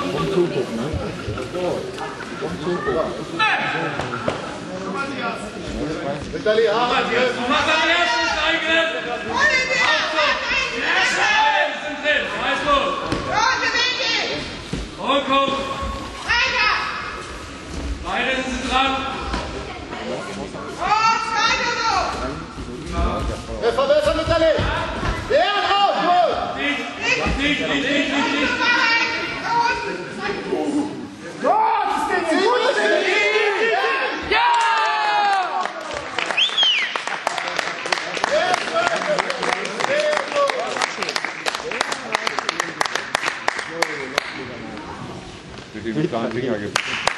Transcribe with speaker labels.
Speaker 1: Zugucken, ne? Zugucken.
Speaker 2: Vitali,
Speaker 3: mach das erste Steigel! Sind drin, weißt du? Und komm! Beide sind dran!
Speaker 2: wer verbessert Vitali? Der drauf, gut!
Speaker 3: Nicht!
Speaker 1: Mit dem kleinen Finger gibt.